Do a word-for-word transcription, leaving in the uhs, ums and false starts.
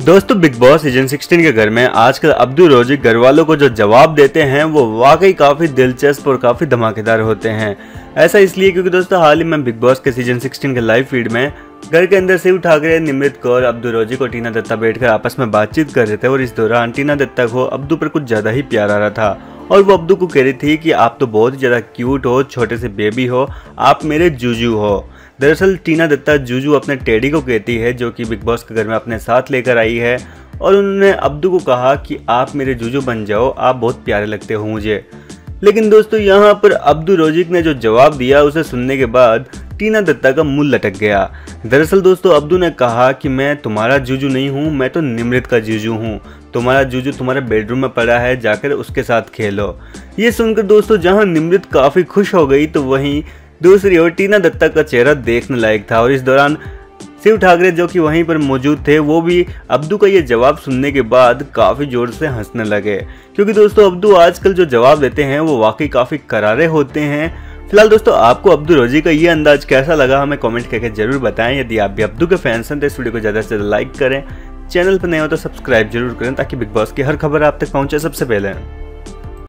दोस्तों big boss season सोलह के घर में आजकल अब्दू रोजी घर वालों को जो जवाब देते हैं वो वाकई काफी दिलचस्प और काफी धमाकेदार होते हैं। ऐसा इसलिए क्योंकि दोस्तों हाल ही में बिग बॉस के सीजन सोलह के लाइव फीड में घर के अंदर शिव ठाकरे, निमृत कौर, अब्दू रोजी को टीना दत्ता बैठकर आपस में बातचीत कर रहे थे और इस दौरान टीना दत्ता को अब्दू पर कुछ ज्यादा ही प्यार आ रहा था और वो अब्दू को कह रही थी कि आप तो बहुत ही ज्यादा क्यूट हो, छोटे से बेबी हो, आप मेरे जूजू हो। दरअसल टीना दत्ता जूजू अपने टेडी को कहती है जो कि बिग बॉस के घर में अपने साथ लेकर आई है और उन्होंने अब्दू को कहा कि आप मेरे जूजू बन जाओ, आप बहुत प्यारे लगते हो मुझे। लेकिन दोस्तों यहाँ पर अब्दू रोजिक ने जो जवाब दिया उसे सुनने के बाद टीना दत्ता का मुंह लटक गया। दरअसल दोस्तों अब्दू ने कहा कि मैं तुम्हारा जूजू नहीं हूँ, मैं तो निमृत का जूजू हूँ, तुम्हारा जूजू तुम्हारे बेडरूम में पड़ा है, जाकर उसके साथ खेलो। ये सुनकर दोस्तों जहाँ निमृत काफी खुश हो गई तो वहीं दूसरी ओर टीना दत्ता का चेहरा देखने लायक था और इस दौरान शिव ठाकरे जो कि वहीं पर मौजूद थे वो भी अब्दू का ये जवाब सुनने के बाद काफ़ी ज़ोर से हंसने लगे, क्योंकि दोस्तों अब्दू आजकल जो जवाब देते हैं वो वाकई काफ़ी करारे होते हैं। फिलहाल दोस्तों आपको अब्दू रोजी का ये अंदाज कैसा लगा हमें कमेंट करके जरूर बताएं। यदि आप भी अब्दू के फैंस हैं तो इस वीडियो को ज़्यादा से ज़्यादा लाइक करें, चैनल पर नए हो तो सब्सक्राइब जरूर करें ताकि बिग बॉस की हर खबर आप तक पहुँचे सबसे पहले।